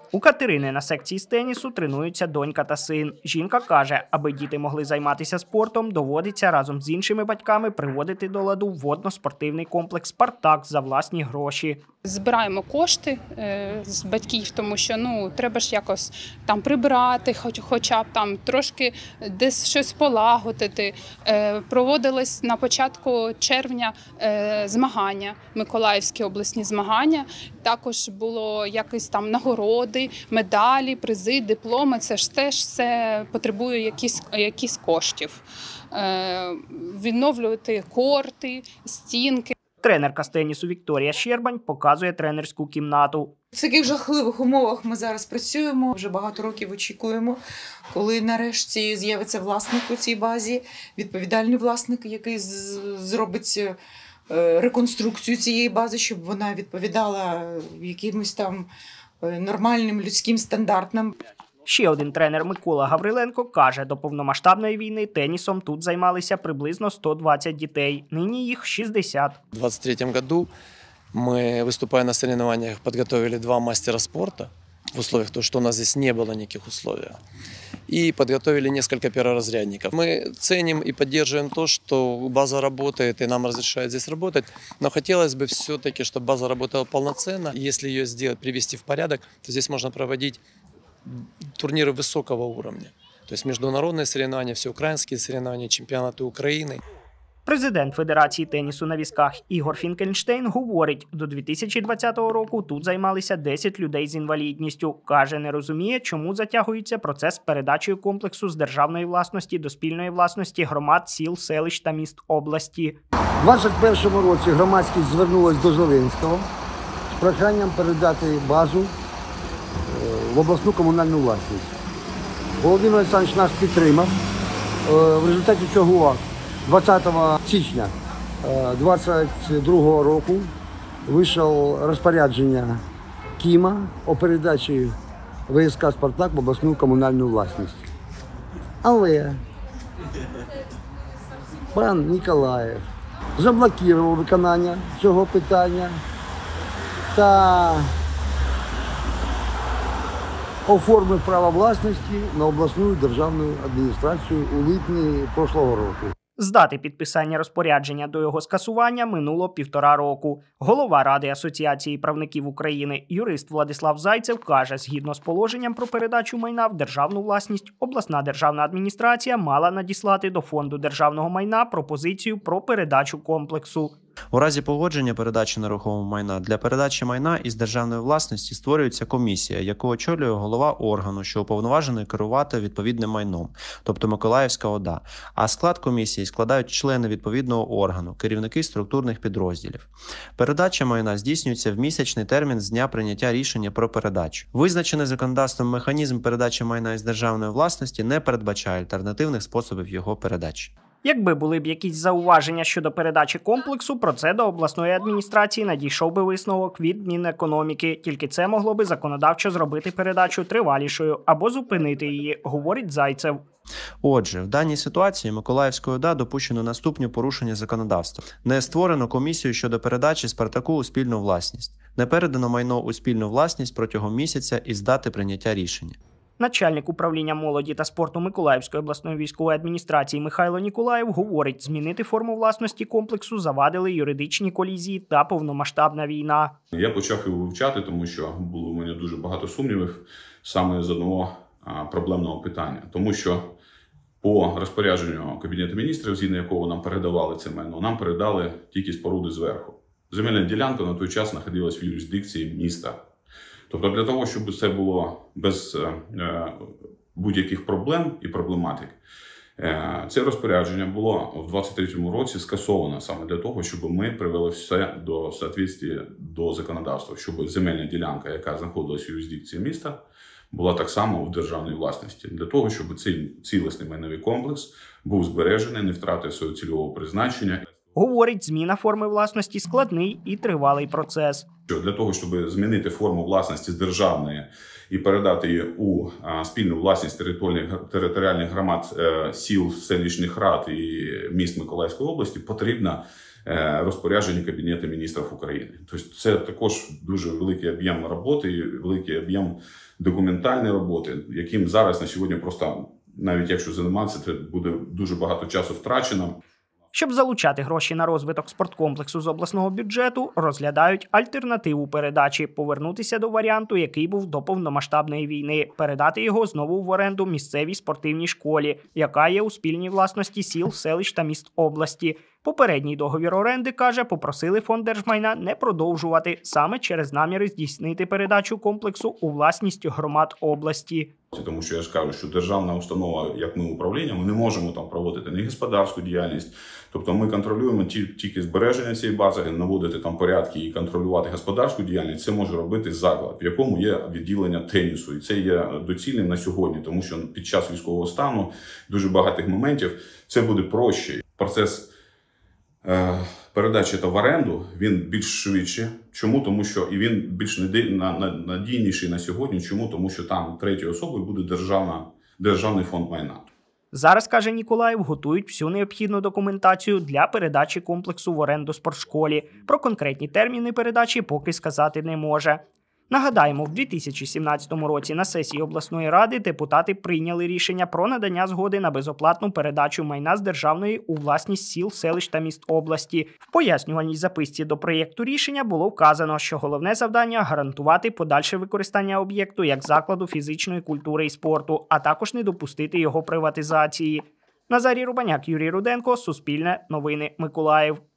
У Катерини на секції з тенісу тренуються донька та син. Жінка каже, аби діти могли займатися спортом, доводиться разом з іншими батьками приводити до ладу водно-спортивний комплекс «Спартак» за власні гроші. Збираємо кошти з батьків, тому що треба ж якось там прибрати, хоча б там трошки десь щось полагодити. Проводились на початку червня змагання, Миколаївські обласні змагання. Також було якісь там нагороди, медалі, призи, дипломи. Це ж теж все потребує якісь коштів. Відновлювати корти, стінки. Тренерка з тенісу Вікторія Щербань показує тренерську кімнату. В таких жахливих умовах ми зараз працюємо, вже багато років очікуємо, коли нарешті з'явиться власник у цій базі, відповідальний власник, який зробить реконструкцію цієї бази, щоб вона відповідала якимось там нормальним людським стандартам. Ще один тренер Микола Гавриленко каже, до повномасштабної війни тенісом тут займалися приблизно 120 дітей. Нині їх 60. В 2023 году мы, выступая на соревнованиях, подготовили 2 мастера спорта в условиях того, что у нас здесь не было никаких условий. И подготовили несколько перворазрядников. Мы ценим и поддерживаем то, что база работает и нам разрешают здесь работать. Но хотелось бы все-таки, чтобы база работала полноценно. Если ее сделать, привести в порядок, то здесь можно проводить турниры высокого уровня. То есть международные соревнования, всеукраинские соревнования, чемпионаты Украины. Президент Федерації тенісу на візках Ігор Фінкельштейн говорить, до 2020 року тут займалися 10 людей з інвалідністю. Каже, не розуміє, чому затягується процес передачі комплексу з державної власності до спільної власності громад, сіл, селищ та міст області. У 2021 році громадськість звернулася до Зеленського з проханням передати базу в обласну комунальну власність. Володимир Олександрович нас підтримав, в результаті чого 20 січня 2022 року вийшло розпорядження КІМа о передачі ВСК «Спартак» в обласну комунальну власність. Але пан Ніколаєв заблокував виконання цього питання та оформив право власності на обласну державну адміністрацію у липні прошлого року. З дати підписання розпорядження до його скасування минуло 1,5 року. Голова Ради Асоціації правників України, юрист Владислав Зайцев, каже, згідно з положенням про передачу майна в державну власність, обласна державна адміністрація мала надіслати до Фонду державного майна пропозицію про передачу комплексу. У разі погодження передачі нерухомого майна для передачі майна із державної власності створюється комісія, яку очолює голова органу, що уповноважений керувати відповідним майном, тобто Миколаївська ОДА. А склад комісії складають члени відповідного органу, керівники структурних підрозділів. Передача майна здійснюється в місячний термін з дня прийняття рішення про передачу. Визначений законодавством механізм передачі майна із державної власності не передбачає альтернативних способів його передачі. Якби були б якісь зауваження щодо передачі комплексу, про це до обласної адміністрації надійшов би висновок від Мінекономіки. Тільки це могло би законодавчо зробити передачу тривалішою або зупинити її, говорить Зайцев. Отже, в даній ситуації Миколаївською ОДА допущено наступні порушення законодавства. Не створено комісію щодо передачі «Спартаку» у спільну власність. Не передано майно у спільну власність протягом місяця із дати прийняття рішення. Начальник управління молоді та спорту Миколаївської обласної військової адміністрації Михайло Ніколаєв говорить, змінити форму власності комплексу завадили юридичні колізії та повномасштабна війна. Я почав його вивчати, тому що було у мене дуже багато сумнівів саме з одного проблемного питання. Тому що по розпорядженню Кабінету міністрів, згідно якого нам передавали це майно, нам передали тільки споруди зверху. Земельна ділянка на той час знаходилась в юрисдикції міста. Тобто для того, щоб це було без будь-яких проблем і проблематик, це розпорядження було в 2023 році скасовано саме для того, щоб ми привели все до відповідності до законодавства, щоб земельна ділянка, яка знаходилась в юрисдикції міста, була так само в державній власності. Для того, щоб цей цілісний майновий комплекс був збережений, не втратив свого цільового призначення. Говорить, зміна форми власності – складний і тривалий процес. Для того, щоб змінити форму власності з державної і передати її у спільну власність територіальних громад, сіл, селищних рад і міст Миколаївської області, потрібно розпорядження Кабінету міністрів України. Тобто це також дуже великий об'єм роботи, і великий об'єм документальної роботи, яким зараз на сьогодні просто, навіть якщо займатися, це буде дуже багато часу втрачено. Щоб залучати гроші на розвиток спорткомплексу з обласного бюджету, розглядають альтернативу передачі – повернутися до варіанту, який був до повномасштабної війни, передати його знову в оренду місцевій спортивній школі, яка є у спільній власності сіл, селищ та міст області. Попередній договір оренди, каже, попросили фонд держмайна не продовжувати саме через наміри здійснити передачу комплексу у власність громад області. Тому що я ж кажу, що державна установа, як ми управління, ми не можемо там проводити ні господарську діяльність. Тобто ми контролюємо тільки збереження цієї бази, наводити там порядки і контролювати господарську діяльність. Це може робити заклад, в якому є відділення тенісу. І це є доцільним на сьогодні, тому що під час військового стану дуже багатих моментів це буде проще. Процес передачі в оренду, він більш швидше. Чому? Тому що і він більш надійніший на сьогодні. Чому? Тому що там третьою особою буде державний фонд майна. Зараз, каже Ніколаєв, готують всю необхідну документацію для передачі комплексу в оренду спортшколі. Про конкретні терміни передачі поки сказати не може. Нагадаємо, в 2017 році на сесії обласної ради депутати прийняли рішення про надання згоди на безоплатну передачу майна з державної у власність сіл, селищ та міст області. В пояснювальній записці до проєкту рішення було вказано, що головне завдання – гарантувати подальше використання об'єкту як закладу фізичної культури і спорту, а також не допустити його приватизації. Назарій Рубаняк, Юрій Руденко, Суспільне, Новини, Миколаїв.